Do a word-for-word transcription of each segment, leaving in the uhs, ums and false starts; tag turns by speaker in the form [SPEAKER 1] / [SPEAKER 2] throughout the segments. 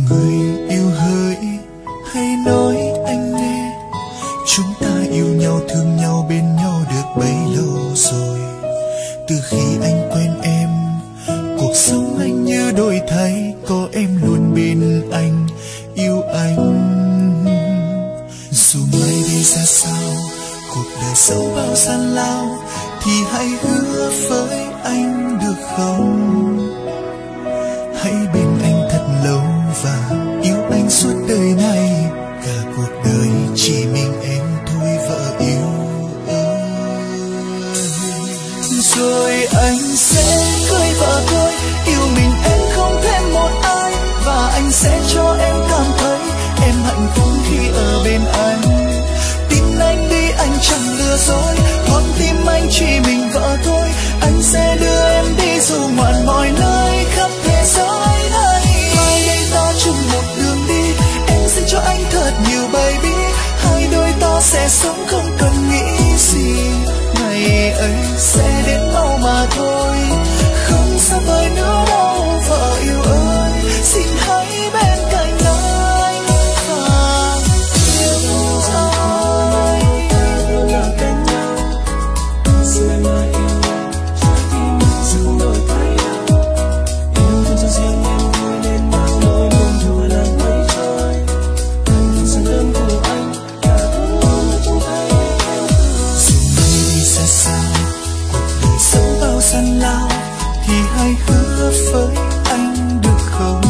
[SPEAKER 1] người yêu hỡi, hãy nói anh nghe, chúng ta yêu nhau thương nhau bên nhau được bấy lâu rồi. Từ khi anh quen em, cuộc sống anh như đổi thay, có em luôn bên anh, yêu anh. Dù mai đây ra sao, cuộc đời dẫu bao gian lao, thì hãy hứa với anh được không? Hãy bên anh thật lâu và yêu anh suốt đời này, cả cuộc đời chỉ mình em thôi vợ yêu ơi. Rồi anh sẽ cưới vợ tôi, yêu mình em không thêm một ai, và anh sẽ cho em cảm thấy em hạnh phúc khi ở bên anh. Tin anh đi, anh chẳng lừa dối, con tim anh chỉ mình vợ thôi. Anh sẽ đưa em đi dù ngoạn mọi nơi khắp thế giới này. Mai đây ta chung một đường đi, em sẽ cho anh thật nhiều baby. Hai đôi ta sẽ sống không cần nghĩ gì, ngày ấy sẽ đến mau mà thôi, không xa vời nữa đâu vợ yêu ơi. Xin hãy bên cạnh anh và yêu anh. Là bên nhau, xưa là yêu, trái tim mình dừng đôi tay nhau. Yêu thương cho riêng em vui nên mang nỗi buồn thua lần mấy trôi. Anh vẫn sẽ lớn của anh, cả thương trong tay em. Dù mai đi xa xa, cuộc đời dẫu bao gian lao, thì hãy hứa với anh được không?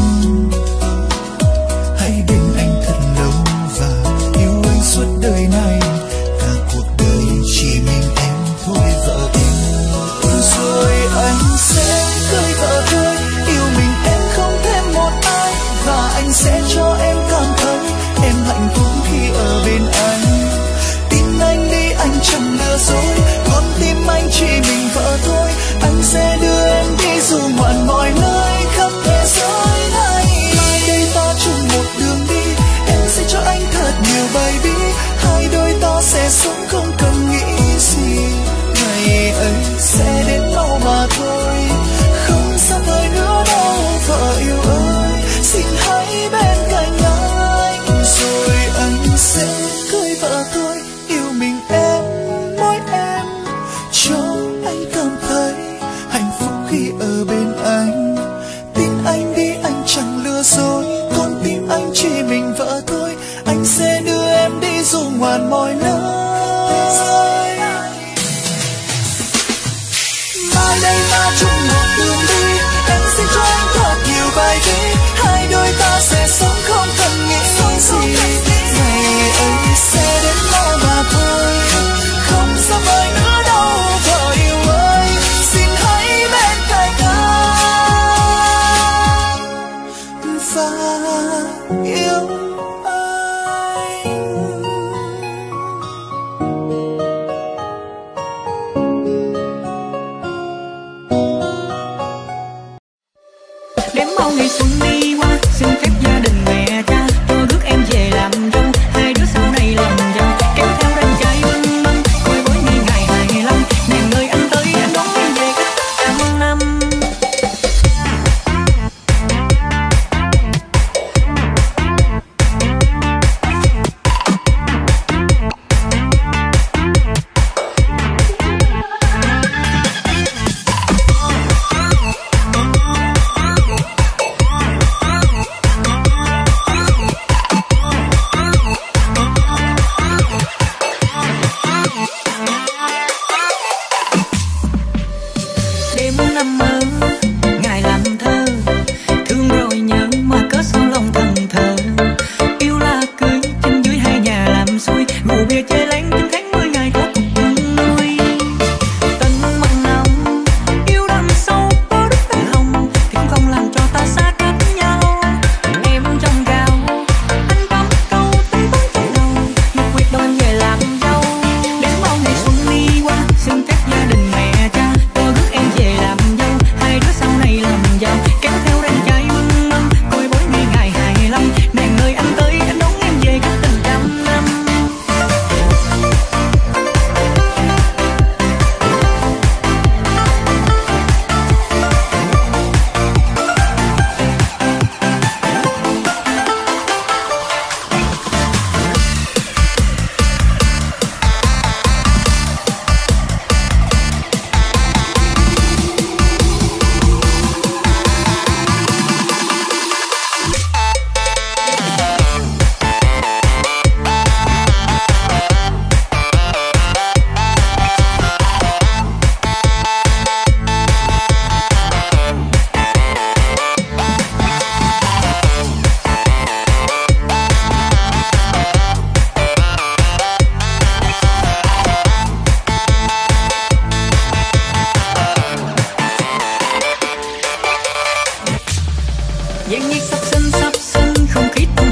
[SPEAKER 1] Hãy bên anh thật lâu và yêu anh suốt đời này, cả cuộc đời chỉ mình em thôi vợ yêu. Rồi anh sẽ cưới vợ tôi, yêu mình em không thêm một ai, và anh sẽ cho em cảm thấy em hạnh phúc khi ở bên anh. Tin anh đi, anh chẳng lừa dối, con tim anh chỉ mình vợ thôi. Anh sẽ đưa em đi dù ngoạn mọi nơi khắp thế giới này. Mai đây ta chung một đường đi, em sẽ cho anh thật nhiều baby. Hai đôi ta sẽ sống không cần nghĩ gì, ngày ấy sẽ đến mau mà thôi, không xa vời nữa đâu vợ yêu ơi. Xin hãy bên cạnh anh, rồi anh sẽ cưới vợ tôi, yêu mình em, mỗi em, cho anh cảm thấy hạnh phúc khi ở bên anh. Tin anh đi, anh chẳng lừa dối, con tim anh chỉ mình vợ thôi. Anh sẽ đưa em đi dù ngoạn mọi nơi. Mai đây ta chung một đường đi, em sẽ cho anh thật nhiều bài viết. Hai đôi ta sẽ sống không cần nghĩ gì, ngày ấy sẽ đến mau mà thôi, không xa vời nữa đâu vợ yêu ơi. Xin hãy bên cạnh anh và yêu anh.
[SPEAKER 2] Đếm bao ngày xuân đi qua, xin phép gia đình mẹ cha cho rước em về làm dâu. Hai đứa sau này làm giàu, kéo theo đàn trai bưng bưng, coi với ngày ngày hài lòng. Nàng ơi anh tới anh đón em về cách trăm năm. Dạng nhiệt sắp sinh sắp sinh không khí tâm